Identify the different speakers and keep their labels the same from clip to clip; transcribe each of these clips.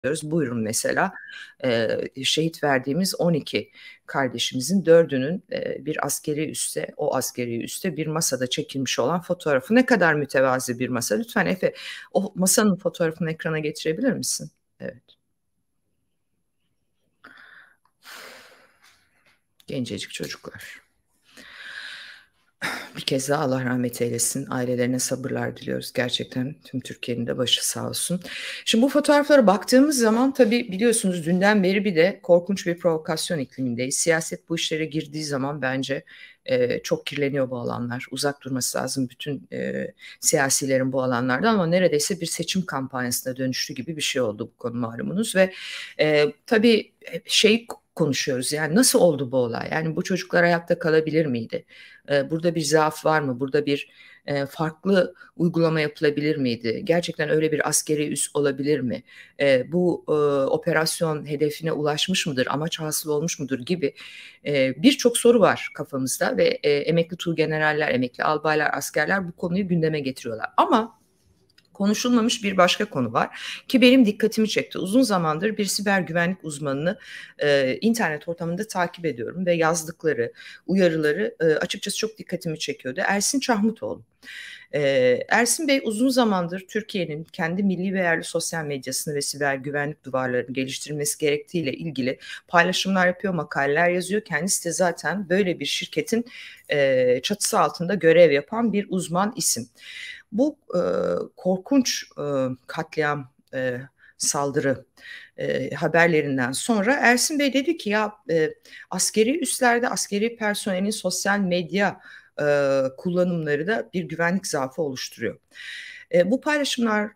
Speaker 1: Buyurun mesela şehit verdiğimiz 12 kardeşimizin 4'ünün bir askeri üste, o askeri üste bir masada çekilmiş olan fotoğrafı. Ne kadar mütevazi bir masa. Lütfen Efe, o masanın fotoğrafını ekrana getirebilir misin? Evet. Gencecik çocuklar. Bir kez daha Allah rahmet eylesin. Ailelerine sabırlar diliyoruz. Gerçekten tüm Türkiye'nin de başı sağ olsun. Şimdi bu fotoğraflara baktığımız zaman tabii biliyorsunuz dünden beri bir de korkunç bir provokasyon iklimindeyiz. Siyaset bu işlere girdiği zaman bence çok kirleniyor bu alanlar. Uzak durması lazım bütün siyasilerin bu alanlardan, ama neredeyse bir seçim kampanyasına dönüştü gibi bir şey oldu bu konu malumunuz. Ve tabii konuşuyoruz, yani nasıl oldu bu olay? Yani bu çocuklar hayatta kalabilir miydi? Burada bir zaaf var mı? Burada bir farklı uygulama yapılabilir miydi? Gerçekten öyle bir askeri üs olabilir mi? Bu operasyon hedefine ulaşmış mıdır? Amaç hasıl olmuş mudur gibi birçok soru var kafamızda ve emekli tuğgeneraller, emekli albaylar, askerler bu konuyu gündeme getiriyorlar. Ama konuşulmamış bir başka konu var ki benim dikkatimi çekti. Uzun zamandır bir siber güvenlik uzmanını internet ortamında takip ediyorum ve yazdıkları uyarıları açıkçası çok dikkatimi çekiyordu. Ersin Çahmutoğlu. Ersin Bey uzun zamandır Türkiye'nin kendi milli ve yerli sosyal medyasını ve siber güvenlik duvarlarını geliştirmesi gerektiğiyle ilgili paylaşımlar yapıyor, makaleler yazıyor. Kendisi de zaten böyle bir şirketin çatısı altında görev yapan bir uzman isim. Bu korkunç katliam saldırı haberlerinden sonra Ersin Bey dedi ki ya askeri üslerde askeri personelin sosyal medya kullanımları da bir güvenlik zaafı oluşturuyor. Bu paylaşımlar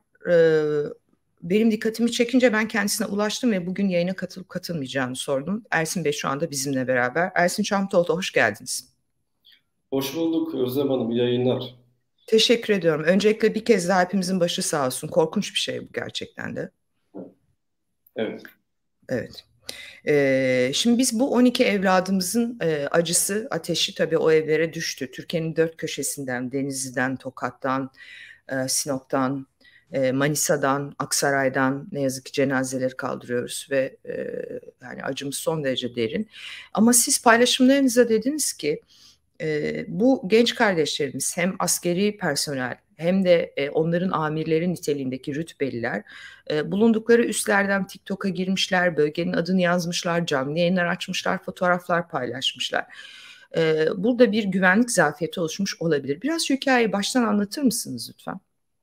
Speaker 1: benim dikkatimi çekince ben kendisine ulaştım ve bugün yayına katılıp katılmayacağını sordum. Ersin Bey şu anda bizimle beraber. Ersin Çamtoğlu, hoş geldiniz.
Speaker 2: Hoş bulduk Özlem Hanım, iyi yayınlar.
Speaker 1: Teşekkür ediyorum. Öncelikle bir kez daha hepimizin başı sağ olsun. Korkunç bir şey bu gerçekten de.
Speaker 2: Evet.
Speaker 1: Evet. Şimdi biz bu 12 evladımızın acısı, ateşi tabii o evlere düştü. Türkiye'nin 4 köşesinden, Denizli'den, Tokat'tan, Sinop'tan, Manisa'dan, Aksaray'dan ne yazık ki cenazeleri kaldırıyoruz ve yani acımız son derece derin. Ama siz paylaşımlarınızda dediniz ki bu genç kardeşlerimiz hem askeri personel hem de onların amirleri niteliğindeki rütbeliler bulundukları üslerden TikTok'a girmişler, bölgenin adını yazmışlar, canlı yayınlar açmışlar, fotoğraflar paylaşmışlar. Burada bir güvenlik zafiyeti oluşmuş olabilir. Biraz şu hikayeyi baştan anlatır mısınız lütfen?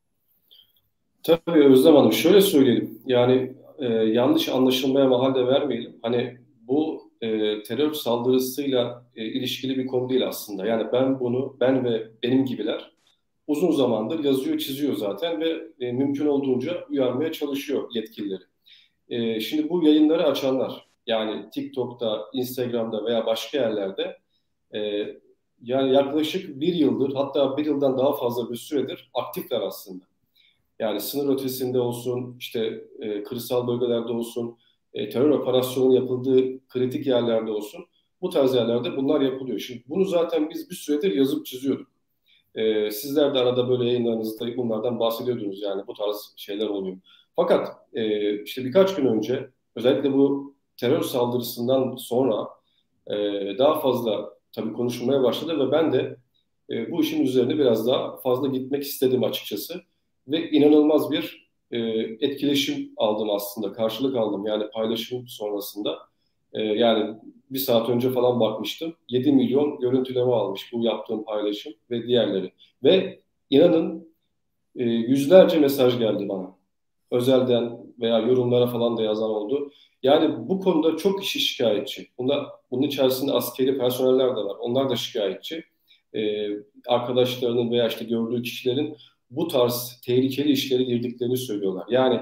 Speaker 2: Tabii Özlem Hanım, şöyle söyleyelim. Yani yanlış anlaşılmaya mahal de vermeyelim. Hani bu terör saldırısıyla ilişkili bir konu değil aslında. Yani ben ve benim gibiler uzun zamandır yazıyor, çiziyor zaten ve mümkün olduğunca uyarmaya çalışıyor yetkilileri. Şimdi bu yayınları açanlar, yani TikTok'ta, Instagram'da veya başka yerlerde e, yani yaklaşık bir yıldır, hatta bir yıldan daha fazla bir süredir aktifler aslında. Yani sınır ötesinde olsun, işte kırsal bölgelerde olsun, terör operasyonunun yapıldığı kritik yerlerde olsun, bu tarz yerlerde bunlar yapılıyor. Şimdi bunu zaten biz bir süredir yazıp çiziyorduk. Sizler de arada böyle yayınlarınızda bunlardan bahsediyordunuz, yani bu tarz şeyler oluyor. Fakat işte birkaç gün önce özellikle bu terör saldırısından sonra e, daha fazla tabii konuşulmaya başladı ve ben de bu işin üzerine biraz daha fazla gitmek istedim açıkçası. Ve inanılmaz bir etkileşim aldım aslında, karşılık aldım yani paylaşım sonrasında. Yani bir saat önce falan bakmıştım. 7 milyon görüntüleme almış bu yaptığım paylaşım ve diğerleri. Ve inanın yüzlerce mesaj geldi bana. Özelden veya yorumlara falan da yazan oldu. Yani bu konuda çok kişi şikayetçi. Bunun içerisinde askeri personeller de var. Onlar da şikayetçi. Ee, Arkadaşlarının veya işte gördüğü kişilerin bu tarz tehlikeli işlere girdiklerini söylüyorlar. Yani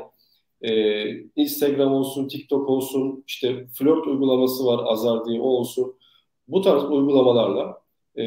Speaker 2: Instagram olsun, TikTok olsun, işte flört uygulaması var Azar diye, o olsun. Bu tarz uygulamalarla e,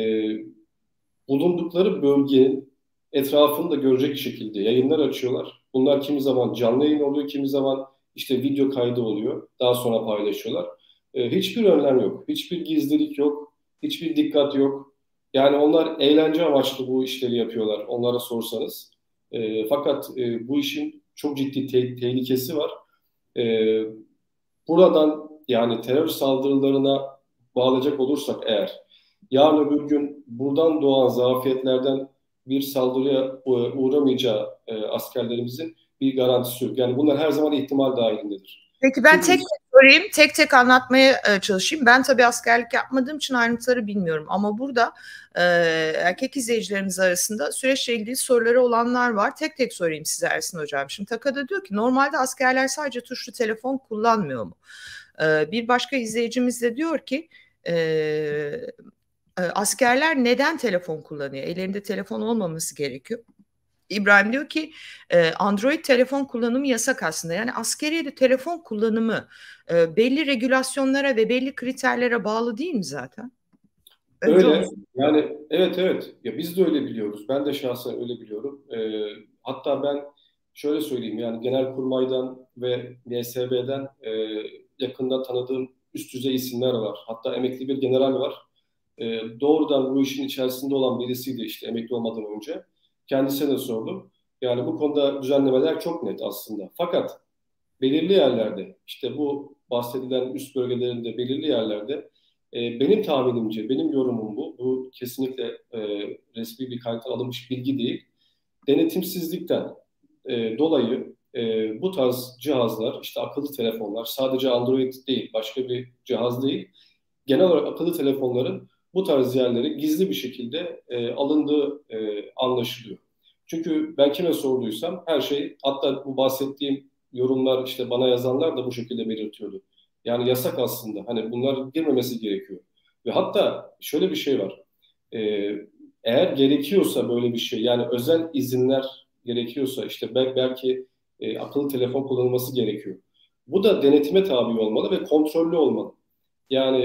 Speaker 2: bulundukları bölgenin etrafını da görecek şekilde yayınlar açıyorlar. Bunlar kimi zaman canlı yayın oluyor, kimi zaman işte video kaydı oluyor. Daha sonra paylaşıyorlar. Hiçbir önlem yok, hiçbir gizlilik yok, hiçbir dikkat yok. Yani onlar eğlence amaçlı bu işleri yapıyorlar onlara sorsanız. Fakat bu işin çok ciddi tehlikesi var. E, Buradan yani terör saldırılarına bağlayacak olursak eğer, yarın öbür gün buradan doğan zafiyetlerden bir saldırıya uğramayacağı askerlerimizin bir garantisi yok. Yani bunlar her zaman ihtimal dahilindedir.
Speaker 1: Peki ben
Speaker 2: Çünkü
Speaker 1: tek tek sorayım, tek tek anlatmaya çalışayım. Ben tabii askerlik yapmadığım için ayrıntıları bilmiyorum. Ama burada erkek izleyicilerimiz arasında süreçle ilgili soruları olanlar var. Tek tek sorayım size Ersin Hocam. Şimdi Takada diyor ki normalde askerler sadece tuşlu telefon kullanmıyor mu? Bir başka izleyicimiz de diyor ki askerler neden telefon kullanıyor? Ellerinde telefon olmaması gerekiyor. İbrahim diyor ki Android telefon kullanımı yasak aslında. Yani askeriyede telefon kullanımı belli regülasyonlara ve belli kriterlere bağlı değil mi zaten? Önce onu.
Speaker 2: öyle yani, evet evet, ya biz de öyle biliyoruz. Ben de şahsen öyle biliyorum. Hatta ben şöyle söyleyeyim, yani Genelkurmay'dan ve NSB'den yakında tanıdığım üst düzey isimler var. Hatta emekli bir general var. Doğrudan bu işin içerisinde olan birisiydi işte emekli olmadan önce. Kendisine de sordum. Yani bu konuda düzenlemeler çok net aslında. Fakat belirli yerlerde, işte bu bahsedilen üst bölgelerinde belirli yerlerde, benim tahminimce, benim yorumum bu. Bu kesinlikle resmi bir kaynaktan alınmış bilgi değil. Denetimsizlikten dolayı bu tarz cihazlar, işte akıllı telefonlar, sadece Android değil, başka bir cihaz değil, genel olarak akıllı telefonların bu tarz yerlere gizli bir şekilde alındığı anlaşılıyor. Çünkü ben kime sorduysam her şey, hatta bu bahsettiğim yorumlar, işte bana yazanlar da bu şekilde belirtiyordu. Yani yasak aslında. Hani bunlar girmemesi gerekiyor. Ve hatta şöyle bir şey var. E, Eğer gerekiyorsa böyle bir şey, yani özel izinler gerekiyorsa, işte belki akıllı telefon kullanılması gerekiyor. Bu da denetime tabi olmalı ve kontrollü olmalı. Yani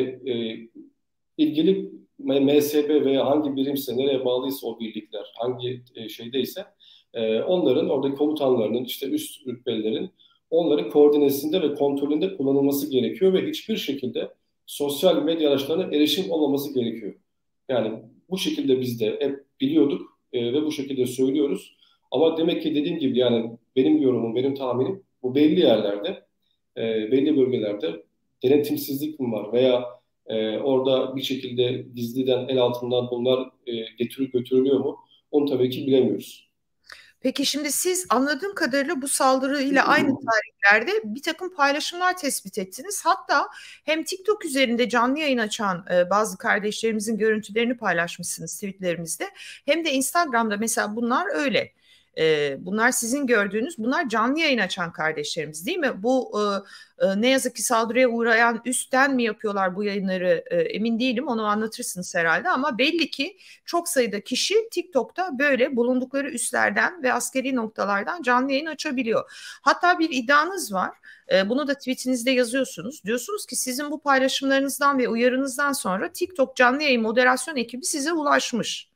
Speaker 2: ilgili MSB veya hangi birimse, nereye bağlıysa o birlikler, hangi şeydeyse, onların, oradaki komutanlarının, işte üst rütbelilerin onların koordinesinde ve kontrolünde kullanılması gerekiyor ve hiçbir şekilde sosyal medya araçlarına erişim olmaması gerekiyor. Yani bu şekilde biz de hep biliyorduk ve bu şekilde söylüyoruz. Ama demek ki dediğim gibi, yani benim yorumum, benim tahminim, bu belli yerlerde, belli bölgelerde denetimsizlik mi var veya orada bir şekilde gizliden, el altından bunlar getirip götürülüyor mu? Onu tabii ki bilemiyoruz.
Speaker 1: Peki şimdi siz anladığım kadarıyla bu saldırıyla aynı tarihlerde bir takım paylaşımlar tespit ettiniz. Hatta hem TikTok üzerinde canlı yayın açan bazı kardeşlerimizin görüntülerini paylaşmışsınız tweetlerimizde. Hem de Instagram'da mesela bunlar öyle. Bunlar sizin gördüğünüz, bunlar canlı yayın açan kardeşlerimiz değil mi? Bu ne yazık ki saldırıya uğrayan üstten mi yapıyorlar bu yayınları emin değilim, onu anlatırsınız herhalde, ama belli ki çok sayıda kişi TikTok'ta böyle bulundukları üslerden ve askeri noktalardan canlı yayın açabiliyor. Hatta bir iddianız var. Bunu da tweetinizde yazıyorsunuz. Diyorsunuz ki sizin bu paylaşımlarınızdan ve uyarınızdan sonra TikTok canlı yayın moderasyon ekibi size ulaşmış.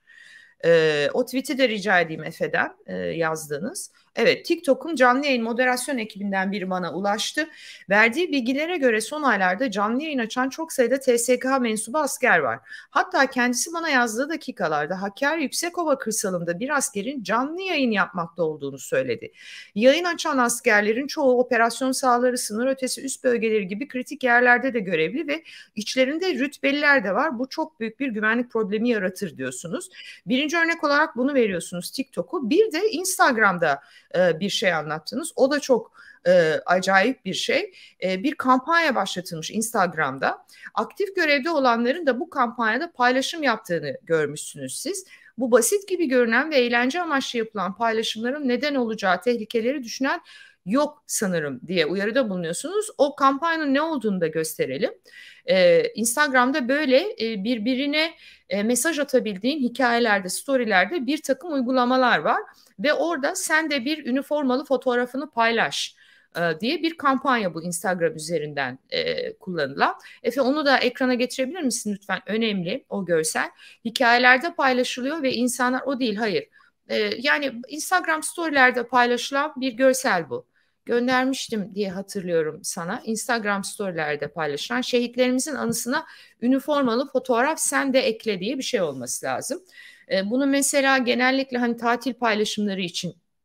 Speaker 1: O tweet'i de rica edeyim Efe'den yazdığınız. Evet, TikTok'un canlı yayın moderasyon ekibinden biri bana ulaştı. Verdiği bilgilere göre son aylarda canlı yayın açan çok sayıda TSK mensubu asker var. Hatta kendisi bana yazdığı dakikalarda Hakkari Yüksekova kırsalında bir askerin canlı yayın yapmakta olduğunu söyledi. Yayın açan askerlerin çoğu operasyon sahaları, sınır ötesi üst bölgeleri gibi kritik yerlerde de görevli ve içlerinde rütbeliler de var. Bu çok büyük bir güvenlik problemi yaratır diyorsunuz. Birinci örnek olarak bunu veriyorsunuz, TikTok'u. Bir de Instagram'da bir şey anlattınız. O da çok acayip bir şey. Bir kampanya başlatılmış Instagram'da. Aktif görevde olanların da bu kampanyada paylaşım yaptığını görmüşsünüz siz. Bu basit gibi görünen ve eğlence amaçlı yapılan paylaşımların neden olacağı tehlikeleri düşünen yok sanırım diye uyarıda bulunuyorsunuz. O kampanyanın ne olduğunu da gösterelim. Instagram'da böyle birbirine mesaj atabildiğin hikayelerde, storylerde bir takım uygulamalar var ve orada sen de bir üniformalı fotoğrafını paylaş diye bir kampanya bu Instagram üzerinden kullanılan. Efe, onu da ekrana getirebilir misin lütfen? Önemli o görsel. Hikayelerde paylaşılıyor ve insanlar, o değil, hayır. Yani Instagram storylerde paylaşılan bir görsel bu. Göndermiştim diye hatırlıyorum sana. Instagram storylerde paylaşılan şehitlerimizin anısına üniformalı fotoğraf sen de ekle diye bir şey olması lazım. Bunu mesela genellikle hani tatil paylaşımları için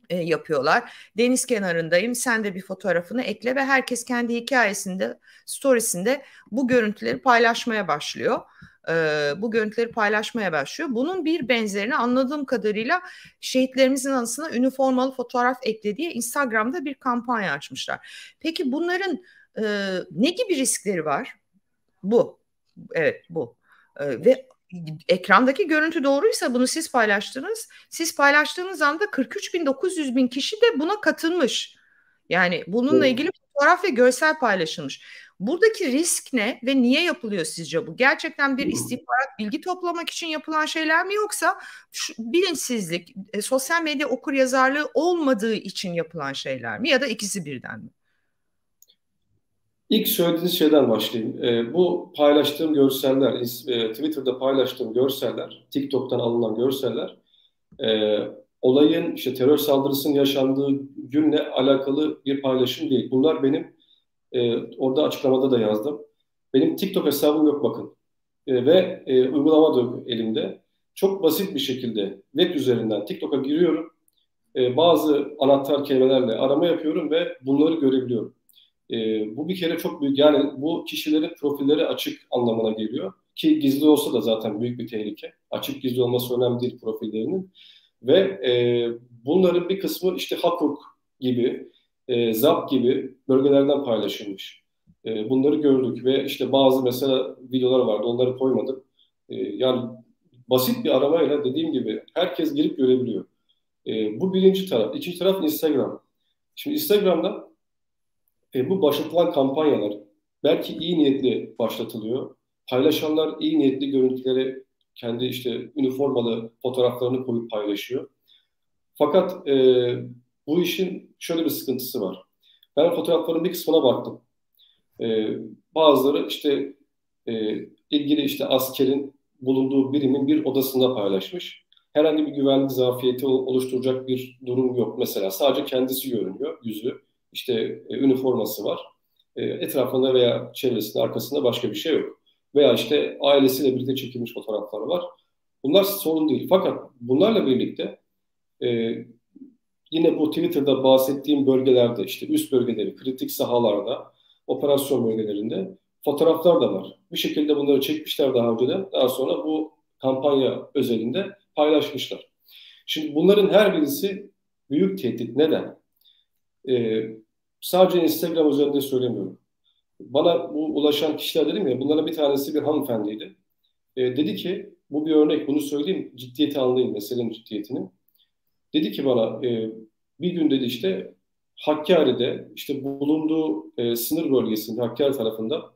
Speaker 1: yapıyorlar. Deniz kenarındayım, sen de bir fotoğrafını ekle ve herkes kendi hikayesinde, storiesinde bu görüntüleri paylaşmaya başlıyor. Bu görüntüleri paylaşmaya başlıyor. Bunun bir benzerini anladığım kadarıyla şehitlerimizin anısına üniformalı fotoğraf ekle diye Instagram'da bir kampanya açmışlar. Peki bunların ne gibi riskleri var? Bu. Evet, bu. Ve ekrandaki görüntü doğruysa bunu siz paylaştınız. Siz paylaştığınız anda 43.900 kişi de buna katılmış. Yani bununla ilgili fotoğraf ve görsel paylaşılmış. Buradaki risk ne ve niye yapılıyor sizce bu? Gerçekten bir istihbarat, bilgi toplamak için yapılan şeyler mi, yoksa bilinçsizlik, sosyal medya okuryazarlığı olmadığı için yapılan şeyler mi, ya da ikisi birden mi?
Speaker 2: İlk söylediğiniz şeyden başlayayım. Bu paylaştığım görseller, Twitter'da paylaştığım görseller, TikTok'tan alınan görseller, e, olayın işte terör saldırısının yaşandığı günle alakalı bir paylaşım değil. Bunlar benim orada açıklamada da yazdım. Benim TikTok hesabım yok bakın. Ve uygulama da yok elimde. Çok basit bir şekilde web üzerinden TikTok'a giriyorum. Bazı anahtar kelimelerle arama yapıyorum ve bunları görebiliyorum. Bu bir kere çok büyük, yani bu kişilerin profilleri açık anlamına geliyor ki gizli olsa da zaten büyük bir tehlike. Açık gizli olması önemli değil profillerinin ve bunların bir kısmı işte Hakuk gibi, Zap gibi bölgelerden paylaşılmış. Bunları gördük ve işte bazı mesela videolar vardı, onları koymadım. Yani basit bir aramayla dediğim gibi herkes girip görebiliyor. Bu birinci taraf. İkinci taraf Instagram. Şimdi Instagram'da bu başlatılan kampanyalar belki iyi niyetli başlatılıyor. Paylaşanlar iyi niyetli görüntüleri kendi işte üniformalı fotoğraflarını koyup paylaşıyor. Fakat bu işin şöyle bir sıkıntısı var. Ben fotoğrafların bir kısmına baktım. E, Bazıları işte e, ilgili işte askerin bulunduğu birimin bir odasında paylaşmış. Herhangi bir güvenlik zafiyeti oluşturacak bir durum yok mesela. Sadece kendisi görünüyor, yüzü. İşte üniforması var. Etrafında veya çevresinde, arkasında başka bir şey yok. Veya işte ailesiyle birlikte çekilmiş fotoğrafları var. Bunlar sorun değil. Fakat bunlarla birlikte e, yine bu Twitter'da bahsettiğim bölgelerde, işte üst bölgeleri, kritik sahalarda, operasyon bölgelerinde fotoğraflar da var. Bir şekilde bunları çekmişler daha önceden. Daha sonra bu kampanya özelinde paylaşmışlar. Şimdi bunların her birisi büyük tehdit. Neden? Ee, Sadece Instagram üzerinde söylemiyorum. Bana bu ulaşan kişiler, dedim ya, bunların bir tanesi bir hanımefendiydi. Dedi ki, bu bir örnek, bunu söyleyeyim, ciddiyeti anlayın, meselenin ciddiyetini. Dedi ki bana, bir gün dedi işte Hakkari'de, işte bulunduğu sınır bölgesinde, Hakkari tarafında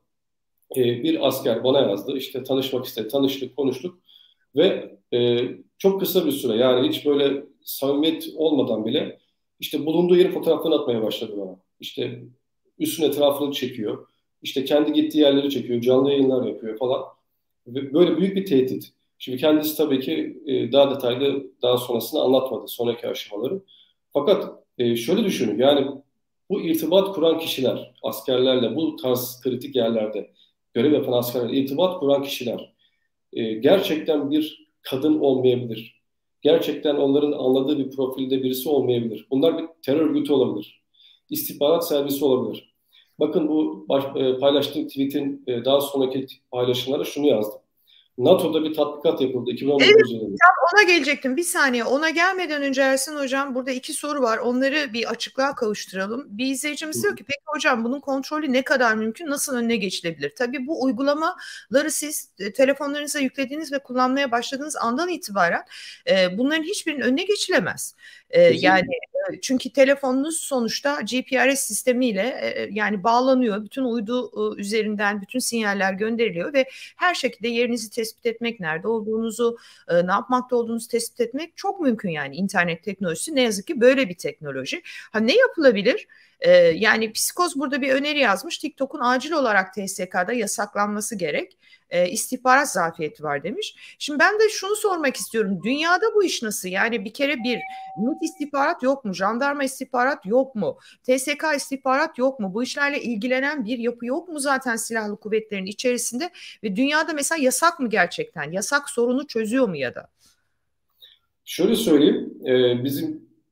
Speaker 2: bir asker bana yazdı. İşte tanışmak istedi, tanıştık, konuştuk ve çok kısa bir süre, yani hiç böyle samimiyet olmadan bile işte bulunduğu yerin fotoğraflarını atmaya başladı bana. İşte üstün etrafını çekiyor. İşte kendi gittiği yerleri çekiyor, canlı yayınlar yapıyor falan. Ve böyle büyük bir tehdit. Şimdi kendisi tabii ki daha detaylı daha sonrasını anlatmadı, sonraki aşamaları. Fakat şöyle düşünün, yani bu irtibat kuran kişiler, askerlerle bu tarz kritik yerlerde görev yapan askerlerle irtibat kuran kişiler gerçekten bir kadın olmayabilir. Gerçekten onların anladığı bir profilde birisi olmayabilir. Bunlar bir terör örgütü olabilir. İstihbarat servisi olabilir. Bakın bu paylaştığım tweet'in daha sonraki paylaşımlara şunu yazdım. NATO'da bir tatbikat yapıldı
Speaker 1: Evet,
Speaker 2: 2019 yılında.
Speaker 1: ona gelecektim. Bir saniye. Ona gelmeden önce Ersin Hocam, burada iki soru var. Onları bir açıklığa kavuşturalım. Bir izleyicimiz diyor ki, peki hocam bunun kontrolü ne kadar mümkün? Nasıl önüne geçilebilir? Tabii bu uygulamaları siz telefonlarınıza yüklediğiniz ve kullanmaya başladığınız andan itibaren bunların hiçbirinin önüne geçilemez. Yani çünkü telefonunuz sonuçta GPRS sistemiyle yani bağlanıyor. Bütün uydu üzerinden bütün sinyaller gönderiliyor ve her şekilde yerinizi tespit etmek, nerede olduğunuzu, ne yapmakta olduğunuzu tespit etmek çok mümkün. Yani internet teknolojisi ne yazık ki böyle bir teknoloji. Ha, ne yapılabilir? Yani Psikoz burada bir öneri yazmış. TikTok'un acil olarak TSK'da yasaklanması gerek. İstihbarat zafiyeti var demiş. Şimdi ben de şunu sormak istiyorum. Dünyada bu iş nasıl? Yani bir kere MİT istihbarat yok mu? Jandarma istihbarat yok mu? TSK istihbarat yok mu? Bu işlerle ilgilenen bir yapı yok mu zaten silahlı kuvvetlerin içerisinde? Ve dünyada mesela yasak mı gerçekten? Yasak sorunu çözüyor mu ya da?
Speaker 2: Şöyle söyleyeyim, bizim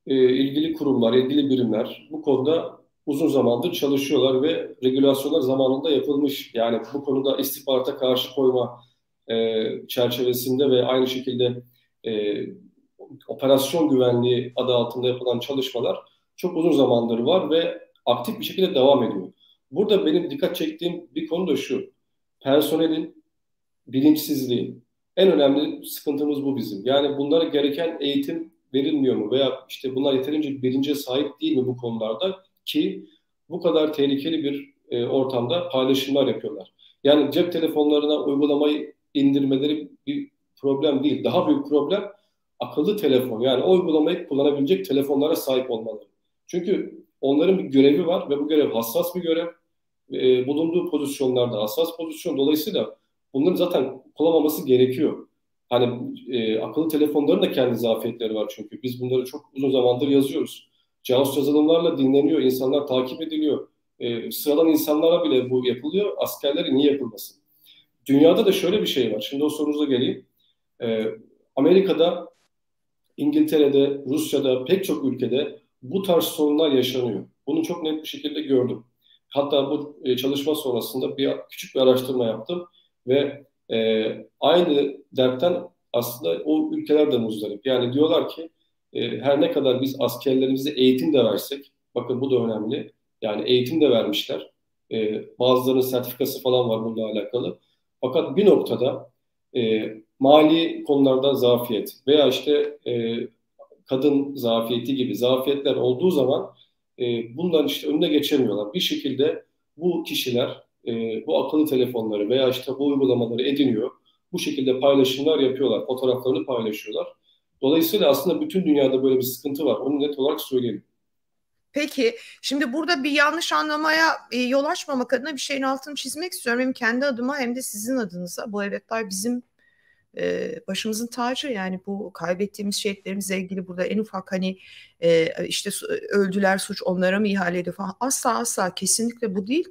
Speaker 2: ilgili kurumlar, ilgili birimler bu konuda uzun zamandır çalışıyorlar ve regülasyonlar zamanında yapılmış. Yani bu konuda istihbarata karşı koyma çerçevesinde ve aynı şekilde e, operasyon güvenliği adı altında yapılan çalışmalar çok uzun zamandır var ve aktif bir şekilde devam ediyor. Burada benim dikkat çektiğim bir konu da şu. Personelin bilinçsizliği. En önemli sıkıntımız bu bizim. Yani bunlara gereken eğitim verilmiyor mu? Veya işte bunlar yeterince bilince sahip değil mi bu konularda ki bu kadar tehlikeli bir ortamda paylaşımlar yapıyorlar. Yani cep telefonlarına uygulamayı indirmeleri bir problem değil. Daha büyük problem akıllı telefon. Yani o uygulamayı kullanabilecek telefonlara sahip olmaları. Çünkü onların bir görevi var ve bu görev hassas bir görev. Bulunduğu pozisyonlarda hassas pozisyon. Dolayısıyla bunların zaten kullanmaması gerekiyor. Hani akıllı telefonların da kendi zafiyetleri var çünkü. Biz bunları çok uzun zamandır yazıyoruz. Casus yazılımlarla dinleniyor, insanlar takip ediliyor. Sıradan insanlara bile bu yapılıyor. Askerlere niye yapılmasın? Dünyada da şöyle bir şey var. Şimdi o sorunuza geleyim. E, Amerika'da, İngiltere'de, Rusya'da pek çok ülkede bu tarz sorunlar yaşanıyor. Bunu çok net bir şekilde gördüm. Hatta bu çalışma sonrasında küçük bir araştırma yaptım ve aynı dertten aslında o ülkeler de muzdarip. Yani diyorlar ki her ne kadar biz askerlerimize eğitim de versek, bakın bu da önemli. Yani eğitim de vermişler. Bazılarının sertifikası falan var bununla alakalı. Fakat bir noktada mali konularda zafiyet veya işte kadın zafiyeti gibi zafiyetler olduğu zaman bundan işte önüne geçemiyorlar. Bir şekilde bu kişiler bu akıllı telefonları veya işte bu uygulamaları ediniyor. Bu şekilde paylaşımlar yapıyorlar. Fotoğraflarını paylaşıyorlar. Dolayısıyla aslında bütün dünyada böyle bir sıkıntı var. Onu net olarak söyleyelim.
Speaker 1: Peki, şimdi burada bir yanlış anlamaya yol açmamak adına bir şeyin altını çizmek istiyorum. Hem kendi adıma hem de sizin adınıza. Bu evetler bizim başımızın tacı, yani bu kaybettiğimiz şehitlerimizle ilgili burada en ufak hani işte öldüler, suç onlara mı ihale ediyor falan, asla asla kesinlikle bu değil,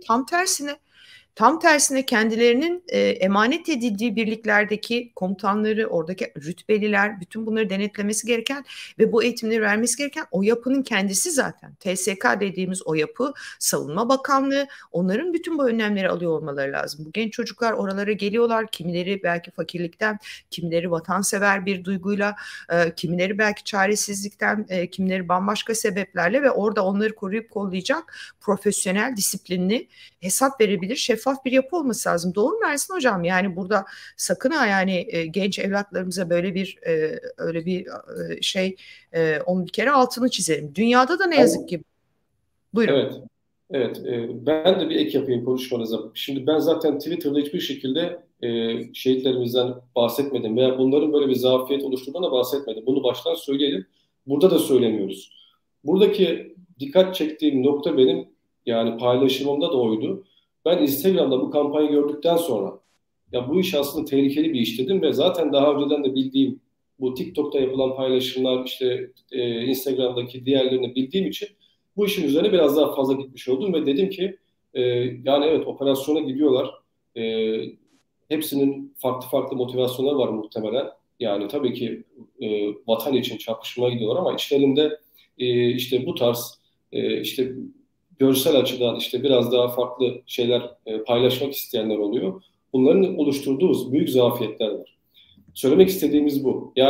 Speaker 1: tam tersine kendilerinin emanet edildiği birliklerdeki komutanları, oradaki rütbeliler, bütün bunları denetlemesi gereken ve bu eğitimleri vermesi gereken o yapının kendisi zaten. TSK dediğimiz o yapı, Savunma Bakanlığı, onların bütün bu önlemleri alıyor olmaları lazım. Bu genç çocuklar oralara geliyorlar. Kimileri belki fakirlikten, kimileri vatansever bir duyguyla, kimileri belki çaresizlikten, kimileri bambaşka sebeplerle ve orada onları koruyup kollayacak profesyonel, disiplinli, hesap verebilir, şeffaf bir yapı olması lazım. Doğru mu Ersin Hocam? Yani burada sakın ha, yani genç evlatlarımıza böyle bir öyle bir şey, onun bir kere altını çizelim. Dünyada da ne yazık ki. Buyurun.
Speaker 2: Evet, evet. Ben de bir ek yapayım konuşmanıza. Şimdi ben zaten Twitter'da hiçbir şekilde şehitlerimizden bahsetmedim veya bunların böyle bir zafiyet oluşturduğuna bahsetmedim. Bunu baştan söyleyelim. Burada da söylemiyoruz. Buradaki dikkat çektiğim nokta benim yani paylaşımımda da oydu. Ben Instagram'da bu kampanyayı gördükten sonra ya bu iş aslında tehlikeli bir iş dedim ve zaten daha önceden de bildiğim bu TikTok'ta yapılan paylaşımlar işte Instagram'daki diğerlerini bildiğim için bu işin üzerine biraz daha fazla gitmiş oldum ve dedim ki yani evet operasyona gidiyorlar. E, Hepsinin farklı farklı motivasyonları var muhtemelen. Yani tabii ki vatan için çarpışmaya gidiyorlar ama içlerinde işte bu tarz işte görsel açıdan işte biraz daha farklı şeyler paylaşmak isteyenler oluyor. Bunların oluşturduğu büyük zafiyetler var. Söylemek istediğimiz bu. Yani